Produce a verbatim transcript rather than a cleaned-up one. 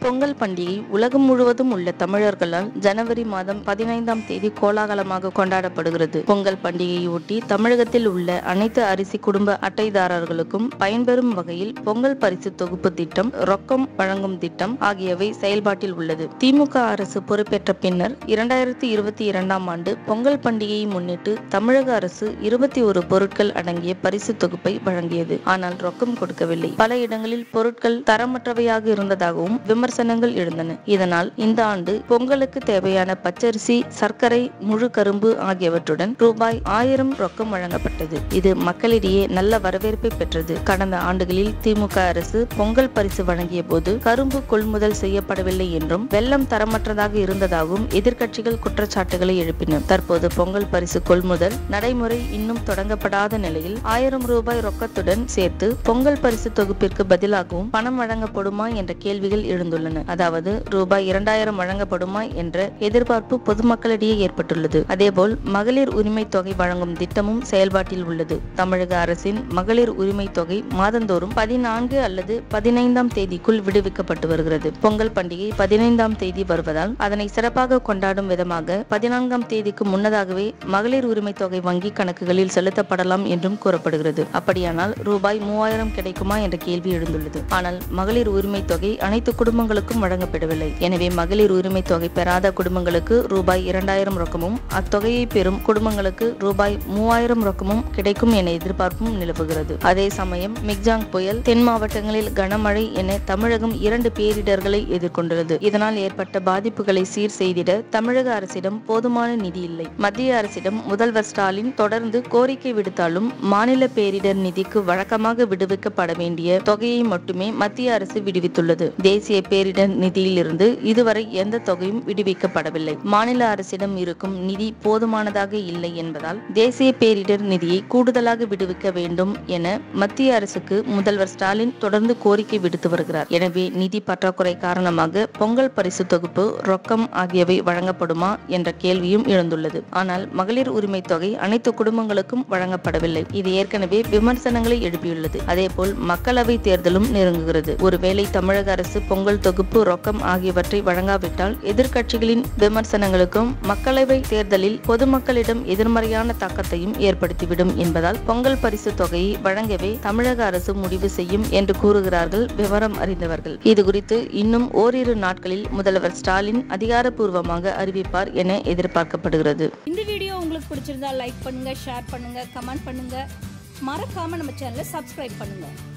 பொங்கல் பண்டிகை உலகம் முழுவதும் உள்ள தமிழர்களால் ஜனவரி மாதம் பதினைந்தாம் தேதி கோலாகலமாக கொண்டாடப்படுகிறது. பொங்கல் பண்டிகையை ஒட்டி தமிழகத்தில் உள்ள அனைத்து அரிசி குடும்ப அட்டைதாரர்களுக்கும் பயன்பெறும் வகையில் பொங்கல் பரிசு தொகுப்பு திட்டம், ரொக்கம் வழங்கும் திட்டம் ஆகியவை செயல்பாட்டில் உள்ளது. திமுக அரசு பொறுப்பேற்ற பின்னர் இரண்டாயிரத்தி இருபத்தி இரண்டாம் ஆண்டு பொங்கல் பண்டிகையை முன்னிட்டு தமிழக அரசு இருபத்தி ஒரு பொருட்கள் அடங்கிய பரிசு தொகுப்பை வழங்கியது. ஆனால் ரொக்கம் கொடுக்கவில்லை. பல இடங்களில் பொருட்கள் தரமற்றவையாக இருந்ததாகவும் விமர்சனங்கள் எழுந்தன. இதனால் இந்த ஆண்டு பொங்கலுக்கு தேவையான பச்சரிசி, சர்க்கரை, முழு கரும்பு ஆகியவற்றுடன் ரூபாய் ஆயிரம் ரொக்கம் வழங்கப்பட்டது. இது மக்களிடையே நல்ல வரவேற்பை பெற்றது. கடந்த ஆண்டுகளில் திமுக அரசு பொங்கல் பரிசு வழங்கிய போது கரும்பு கொள்முதல் செய்யப்படவில்லை என்றும் வெள்ளம் தரமற்றதாக இருந்ததாகவும் எதிர்க்கட்சிகள் குற்றச்சாட்டுகளை எழுப்பின. தற்போது பொங்கல் பரிசு கொள்முதல் நடைமுறை இன்னும் தொடங்கப்படாத நிலையில் ஆயிரம் ரூபாய் ரொக்கத்துடன் சேர்த்து பொங்கல் பரிசு தொகுப்பிற்கு பதிலாகவும் பணம் வழங்கப்படுமா என்ற கேள்விகள் எழுந்துள்ளன. அதாவது ரூபாய் இரண்டாயிரம் வழங்கப்படுமா என்ற எதிர்பார்ப்பு பொதுமக்களிடையே ஏற்பட்டுள்ளது. அதேபோல் மகளிர் உரிமை தொகை வழங்கும் திட்டமும் செயல்பாட்டில் உள்ளது. தமிழக அரசின் மகளிர் உரிமை தொகை மாதந்தோறும் பதினான்கு அல்லது பதினைந்தாம் தேதிக்குள் விடுவிக்கப்பட்டு வருகிறது. பொங்கல் பண்டிகை பதினைந்தாம் தேதி வருவதால் அதனை சிறப்பாக கொண்டாடும் விதமாக பதினான்காம் தேதிக்கு முன்னதாகவே மகளிர் உரிமை தொகை வங்கி கணக்குகளில் செலுத்தப்படலாம் என்றும் கூறப்படுகிறது. அப்படியானால் ரூபாய் மூவாயிரம் கிடைக்குமா என்ற கேள்வி எழுந்துள்ளது. ஆனால் மகளிர் உரிமை தொகை அனைத்து குடும்பங்களுக்கும் வழங்கப்படவில்லை. எனவே மகளிர் உரிமை தொகை பெறாத குடும்பங்களுக்கு ரூபாய் இரண்டாயிரம் ரொக்கமும், அத்தொகையை பெறும் குடும்பங்களுக்கு ரூபாய் மூவாயிரம் ரொக்கமும் கிடைக்கும் என எதிர்பார்ப்பும் நிலவுகிறது. அதே சமயம் மிக்ஜாங் புயல், தென் மாவட்டங்களில் கனமழை என தமிழகம் இரண்டு பேரிடர்களை எதிர்கொண்டுள்ளது. இதனால் ஏற்பட்ட பாதிப்புகளை சீர் செய்திட தமிழக அரசிடம் போதுமான நிதி இல்லை. மத்திய அரசிடம் முதல்வர் ஸ்டாலின் தொடர்ந்து கோரிக்கை விடுத்தாலும் மாநில பேரிடர் நிதிக்கு வழக்கமாக விடுவிக்கப்பட வேண்டிய தொகையை மட்டுமே மத்திய அரசு விடுவித்துள்ளது. தேசிய பேரிடர் நிதியிலிருந்து இதுவரை எந்த தொகையும் விடுவிக்கப்படவில்லை. மாநில அரசிடம் இருக்கும் நிதி போதுமானதாக இல்லை என்பதால் தேசிய பேரிடர் நிதியை கூடுதலாக விடுவிக்க வேண்டும் என மத்திய அரசுக்கு முதல்வர் ஸ்டாலின் தொடர்ந்து கோரிக்கை விடுத்து வருகிறார். எனவே நிதி பற்றாக்குறை காரணமாக பொங்கல் பரிசு தொகுப்பு, ரொக்கம் ஆகியவை வழங்கப்படுமா என்ற கேள்வியும் எழுந்துள்ளது. ஆனால் மகளிர் உரிமை தொகை அனைத்து குடும்பங்களுக்கும் வழங்கப்படவில்லை. இது ஏற்கனவே விமர்சனங்களை எழுப்பியுள்ளது. அதேபோல் மக்களவை தேர்தலும் நெருங்குகிறது. ஒருவேளை தமிழக அரசு பொங்கல் தொகுப்பு, ரொக்கம் ஆகியவற்றை வழங்காவிட்டால் எதிர்க்கட்சிகளின் விமர்சனங்களுக்கும் மக்களவை தேர்தலில் பொதுமக்களிடம் எதிர்மறையான தாக்கத்தையும் ஏற்படுத்திவிடும் என்பதால் பொங்கல் பரிசு தொகையை வழங்கவே தமிழக அரசு முடிவு செய்யும் என்று கூறுகிறார்கள் விவரம் அறிந்தவர்கள். இது குறித்து இன்னும் ஓரிரு நாட்களில் முதல்வர் ஸ்டாலின் அதிகாரப்பூர்வமாக அறிவிப்பார் என எதிர்பார்க்கப்படுகிறது. இந்த வீடியோ உங்களுக்கு பிடிச்சிருந்தா லைக் பண்ணுங்க, ஷேர் பண்ணுங்க, கமெண்ட் பண்ணுங்க. மறக்காம நம்ம சேனலை சப்ஸ்கிரைப் பண்ணுங்க.